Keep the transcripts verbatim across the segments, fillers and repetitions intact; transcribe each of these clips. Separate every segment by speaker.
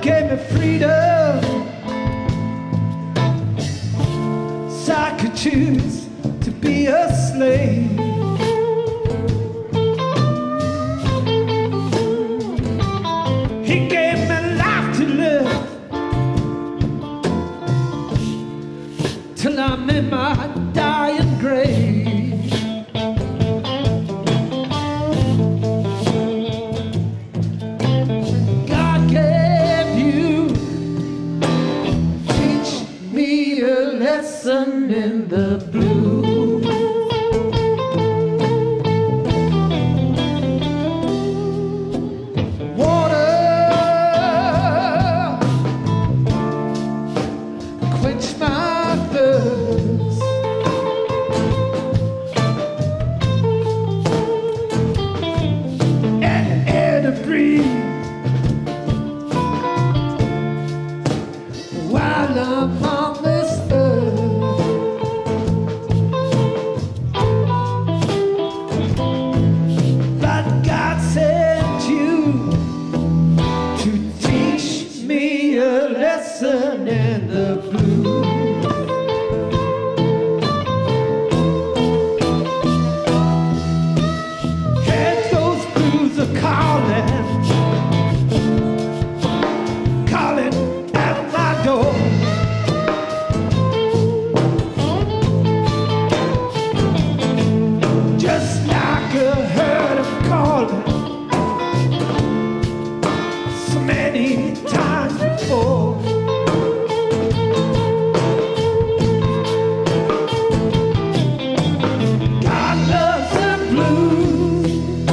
Speaker 1: gave me freedom, so I could choose to be a slave. He gave me life to live till I'm in my dying grave. God gave you, teach me a lesson in the blues. Water, quench my thirst. And air to breathe while I'm on this earth. But God sent you to teach me a lesson in the blues. And those blues are calling, calling at my door. Just like a herd of calling so many times before. God loves the blues,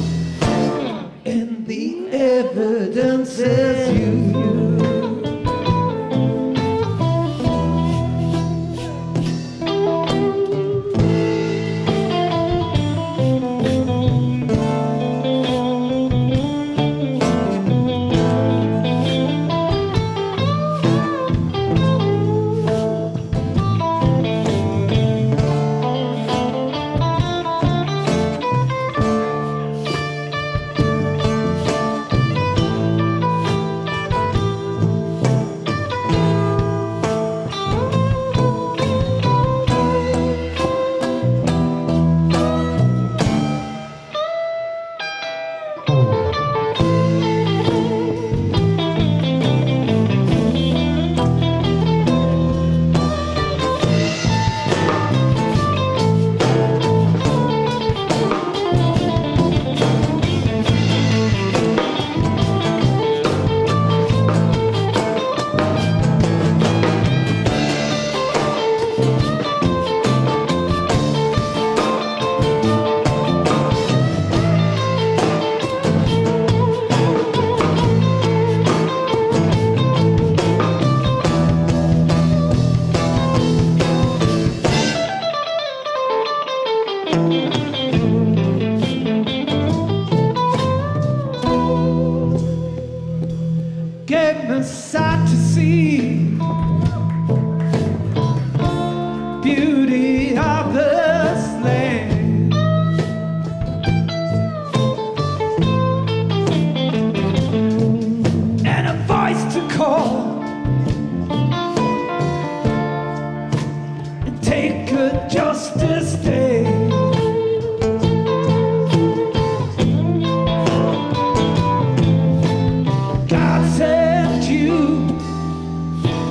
Speaker 1: and the evidence is you. Gave me sight to see, beauty of this land. And a voice to call and take a justice day. God sent you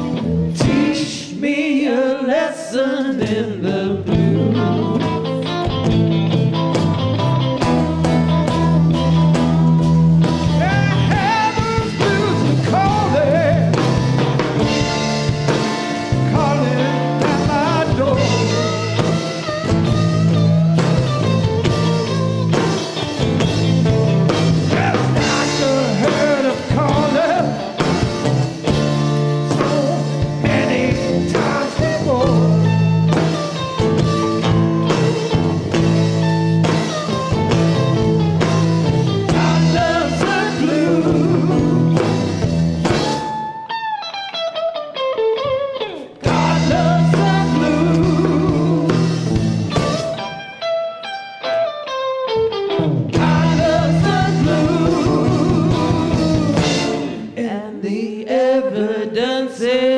Speaker 1: say